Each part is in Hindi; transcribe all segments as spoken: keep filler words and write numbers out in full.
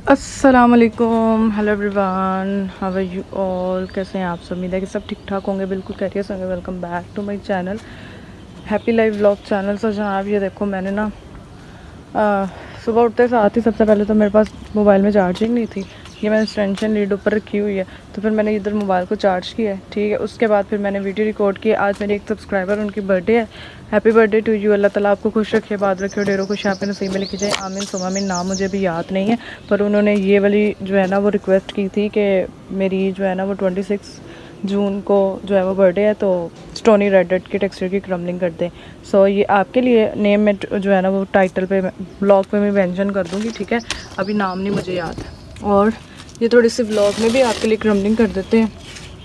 अस्सलामुअलैकुम, hello everyone, how are you all. कैसे हैं आप सब? उम्मीद है कि सब ठीक ठाक होंगे, बिल्कुल खैरियत होंगे। Welcome back to my channel happy life vlog channel. So जनाब ये देखो, मैंने ना आ, सुबह उठते साथ ही सबसे पहले तो मेरे पास मोबाइल में चार्जिंग नहीं थी। ये मैंने एक्सटेंशन लीड ऊपर रखी हुई है, तो फिर मैंने इधर मोबाइल को चार्ज किया है, ठीक है। उसके बाद फिर मैंने वीडियो रिकॉर्ड की। आज मेरी एक सब्सक्राइबर, उनकी बर्थडे है। Happy birthday to you. Allah ताला आपको खुश रखे, बात रखे, ढेरों खुश यहाँ पे नसीब में लिखी जाए, आमीन सुमा आमीन। नाम मुझे भी याद नहीं है, पर उन्होंने ये वाली जो है ना वो रिक्वेस्ट की थी कि मेरी जो है ना वो ट्वेंटी सिक्स जून को जो है वो बर्थडे है, तो स्टोनी रेडेड की टेक्सचर की क्रम्बलिंग कर दें। सो so, ये आपके लिए नेम में जो है ना वो टाइटल पे ब्लॉग पे मैं मेंशन कर दूँगी, ठीक है। अभी नाम नहीं मुझे याद है। और ये थोड़ी सी ब्लॉग में भी आपके लिए क्रम्बलिंग कर देते हैं।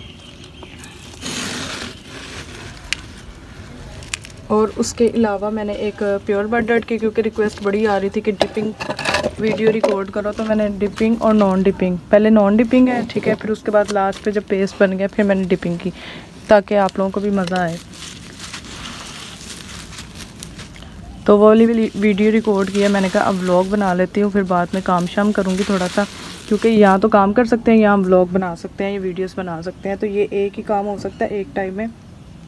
और उसके अलावा मैंने एक प्योर बटर्ड की, क्योंकि रिक्वेस्ट बड़ी आ रही थी कि डिपिंग वीडियो रिकॉर्ड करो, तो मैंने डिपिंग और नॉन डिपिंग, पहले नॉन डिपिंग है, ठीक है, फिर उसके बाद लास्ट पे जब पेस्ट बन गया फिर मैंने डिपिंग की, ताकि आप लोगों को भी मज़ा आए। तो वो वाली वीडियो रिकॉर्ड किया मैंने, कहा अब व्लॉग बना लेती हूँ, फिर बाद में काम शाम करूँगी थोड़ा सा, क्योंकि यहाँ तो काम कर सकते हैं, यहाँ व्लॉग बना सकते हैं, ये वीडियोस बना सकते हैं, तो ये एक ही काम हो सकता है एक टाइम में।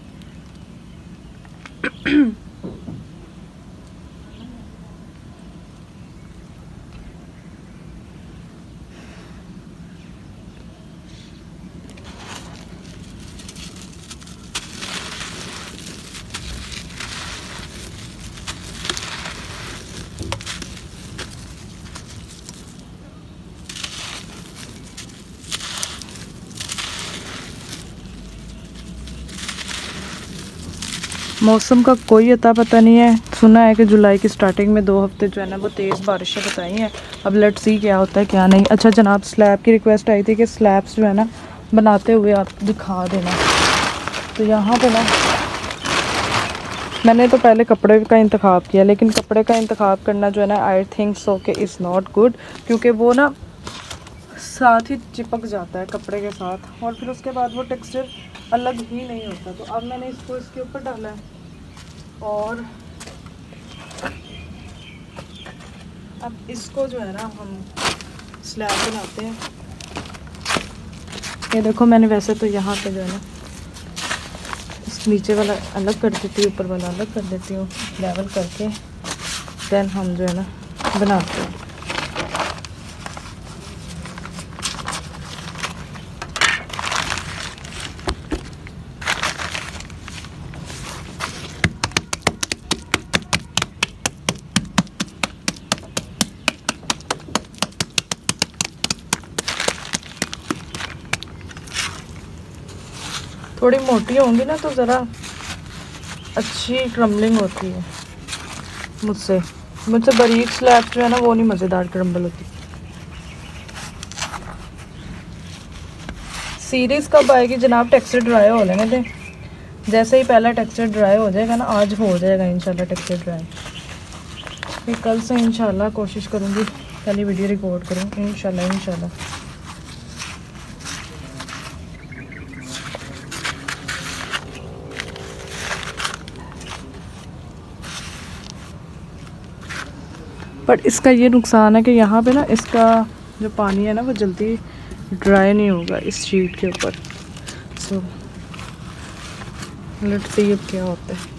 मौसम का कोई अता पता नहीं है। सुना है कि जुलाई की स्टार्टिंग में दो हफ्ते जो है ना वो तेज़ बारिशें बताई हैं। अब लेट्स सी क्या होता है क्या नहीं। अच्छा जनाब, स्लैब की रिक्वेस्ट आई थी कि स्लैब्स जो है ना बनाते हुए आप दिखा देना। तो यहाँ पे ना मैंने तो पहले कपड़े का इंतखाब किया, लेकिन कपड़े का इंतखाब करना जो है ना आई थिंक सो के इज़ नॉट गुड, क्योंकि वो ना साथ ही चिपक जाता है कपड़े के साथ, और फिर उसके बाद वो टेक्सचर अलग ही नहीं होता। तो अब मैंने इसको इसके ऊपर डाला है, और अब इसको जो है ना हम स्लैब बनाते हैं। ये देखो, मैंने वैसे तो यहाँ पे जो है ना इस नीचे वाला अलग कर देती हूँ, ऊपर वाला अलग कर देती हूँ, लेवल करके देन हम जो है ना बनाते हैं। थोड़ी मोटी होंगी ना तो ज़रा अच्छी क्रम्बलिंग होती है। मुझसे मुझसे बारीक स्लैब जो है ना वो नहीं मज़ेदार क्रम्बल होती। सीरीज़ कब आएगी जनाब? टेक्सचर ड्राई हो लेने दें, जैसे ही पहला टेक्सचर ड्राई हो जाएगा ना, आज हो जाएगा इंशाल्लाह टेक्सचर ड्राई, फिर कल से इंशाल्लाह कोशिश करूँगी कल ही वीडियो रिकॉर्ड करूँ इंशाल्लाह इंशाल्लाह। बट इसका ये नुकसान है कि यहाँ पे ना इसका जो पानी है ना वो जल्दी ड्राई नहीं होगा इस शीट के ऊपर। सो लेट्स सी अब क्या होता है।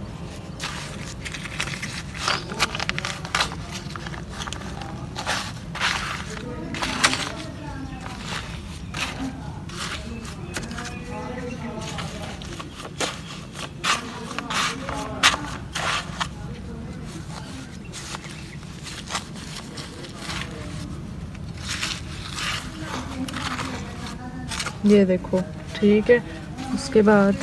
ये देखो, ठीक है। उसके बाद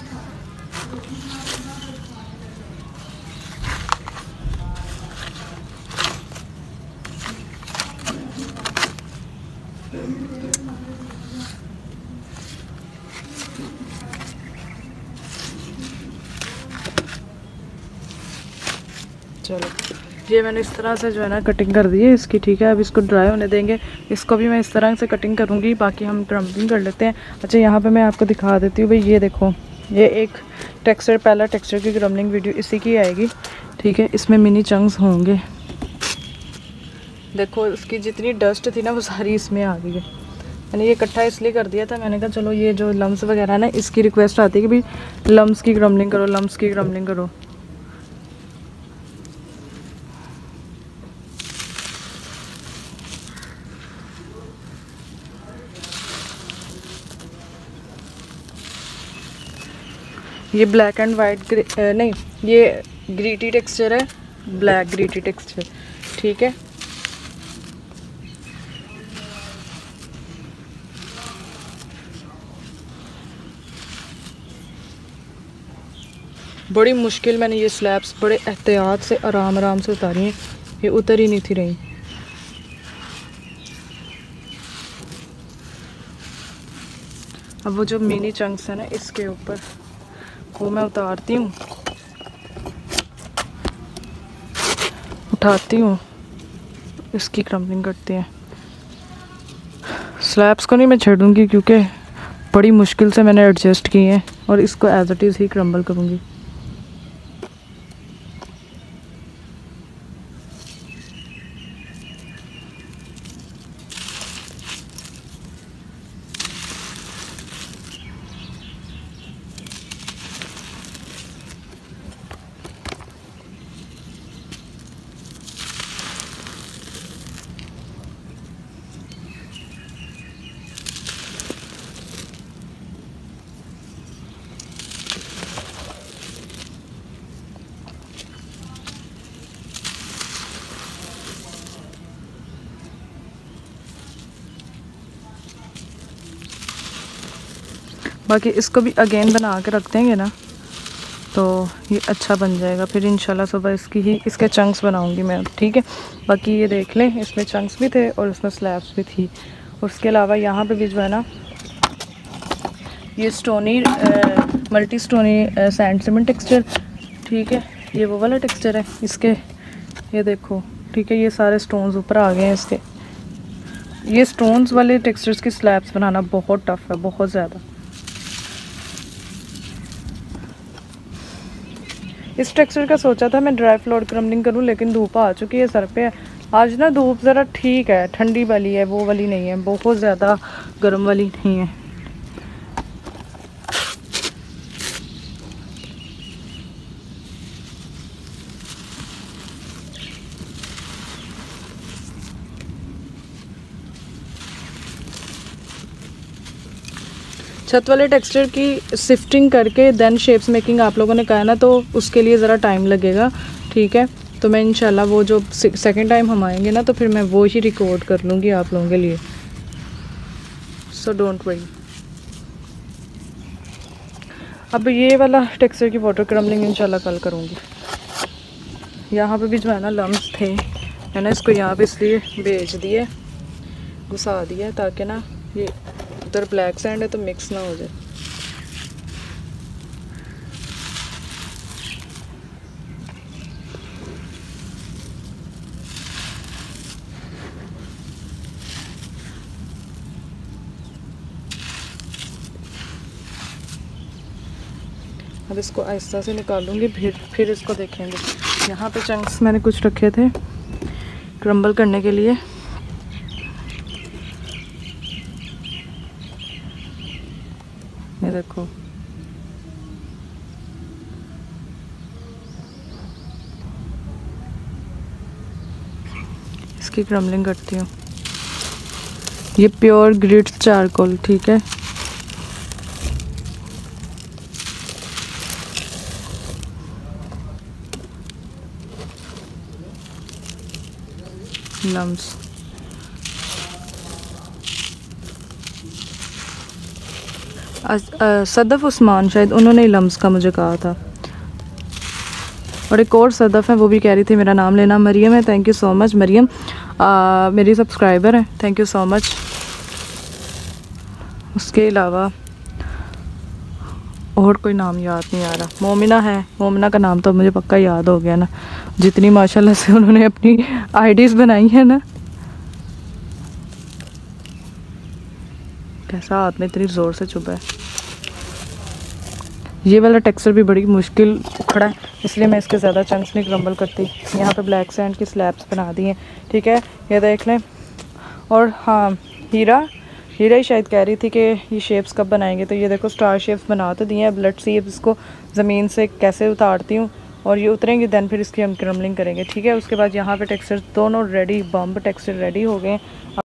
चलो, ये मैंने इस तरह से जो है ना कटिंग कर दी है इसकी, ठीक है। अब इसको ड्राई होने देंगे, इसको भी मैं इस तरह से कटिंग करूँगी, बाकी हम क्रम्बलिंग कर लेते हैं। अच्छा, यहाँ पे मैं आपको दिखा देती हूँ भाई, ये देखो, ये एक टेक्सचर, पहला टेक्सचर की क्रम्बलिंग वीडियो इसी की आएगी, ठीक है। इसमें मिनी चंक्स होंगे, देखो इसकी जितनी डस्ट थी ना वो सारी इसमें आ गई है। मैंने ये इकट्ठा इसलिए कर दिया था, मैंने कहा चलो ये जो लम्स वगैरह है ना, इसकी रिक्वेस्ट आती है कि भाई लम्स की क्रम्बलिंग करो, लम्स की क्रम्बलिंग करो। ये ब्लैक एंड वाइट नहीं, ये ग्रीटी टेक्सचर है, ब्लैक ग्रीटी टेक्सचर, ठीक है। बड़ी मुश्किल मैंने ये स्लैब्स बड़े एहतियात से आराम आराम से उतारी हैं, ये उतर ही नहीं थी रही। अब वो जो मिनी चंक्स है ना इसके ऊपर, वो मैं उतारती हूँ, उठाती हूँ, इसकी क्रम्बलिंग करती हैं। स्लैब्स को नहीं मैं छेड़ूंगी क्योंकि बड़ी मुश्किल से मैंने एडजस्ट किए हैं, और इसको एज इट इज़ ही क्रम्बल करूँगी। बाकी इसको भी अगेन बना के रख देंगे ना तो ये अच्छा बन जाएगा। फिर इंशाल्लाह सुबह इसकी ही इसके चंक्स बनाऊंगी मैं, ठीक है। बाकी ये देख लें, इसमें चंक्स भी थे और इसमें स्लैब्स भी थी। उसके अलावा यहाँ पे भी जो है ना ये stony multi stony sand cement texture, ठीक है, ये वो वाला टेक्सचर है इसके, ये देखो, ठीक है। ये सारे स्टोन्स ऊपर आ गए हैं इसके। ये स्टोन्स वाले टेक्सचर्स की स्लैब्स बनाना बहुत टफ है, बहुत ज़्यादा। इस टेक्सचर का सोचा था मैं ड्राई फ्लोर क्रम्बलिंग करूं, लेकिन धूप आ चुकी है सर पे। आज ना धूप ज़रा ठीक है, ठंडी वाली है, वो वाली नहीं है, बहुत ज़्यादा गर्म वाली नहीं है। छत वाले टेक्सचर की सिफ्टिंग करके देन शेप्स मेकिंग आप लोगों ने कहा ना, तो उसके लिए ज़रा टाइम लगेगा, ठीक है। तो मैं इंशाल्लाह वो जो सेकंड टाइम हम आएंगे ना तो फिर मैं वो ही रिकॉर्ड कर लूँगी आप लोगों के लिए, सो डोंट वरी। अब ये वाला टेक्सचर की वाटर क्रम्बलिंग इंशाल्लाह कल करूँगी। यहाँ पे भी जो है ना लम्स थे, मैंने इसको यहाँ पे इसलिए भेज दिए, घुसा दिया, ताकि ना ये उधर ब्लैक सैंड है तो मिक्स ना हो जाए। अब इसको आहिस्ता से निकालूंगी, फिर फिर इसको देखेंगे। यहाँ पे चंक्स मैंने कुछ रखे थे क्रम्बल करने के लिए। ये देखो, इसकी क्रम्बलिंग करती हूँ। ये प्योर ग्रिट्स चारकोल, ठीक है। लम्स सदफ उस्मान, शायद उन्होंने लम्स का मुझे कहा था। और एक और सदफ है, वो भी कह रही थी मेरा नाम लेना। मरियम है, thank you so much Mariam, आ, मेरी सब्सक्राइबर है, थैंक यू सो मच। उसके अलावा और कोई नाम याद नहीं आ रहा। मोमिना है, मोमिना का नाम तो मुझे पक्का याद हो गया ना, जितनी माशाल्लाह से उन्होंने अपनी आईडीज़ बनाई है ना। कैसा हाथ में इतनी ज़ोर से चुभा है। ये वाला टेक्सचर भी बड़ी मुश्किल खड़ा है, इसलिए मैं इसके ज़्यादा चंक्स नहीं क्रम्बल करती। यहाँ पे ब्लैक सैंड की स्लैब्स बना दी हैं, ठीक है, ये देख लें। और हाँ, हीरा हीरा ही शायद कह रही थी कि ये शेप्स कब बनाएंगे, तो ये देखो स्टार शेप्स बना तो दिए हैं। अब लेट्स सी इसको ज़मीन से कैसे उतारती हूँ और ये उतरेंगे, दैन फिर इसकी हम क्रम्बलिंग करेंगे, ठीक है। उसके बाद यहाँ पे टेक्सचर दोनों रेडी, बम्ब टेक्सचर रेडी हो गए।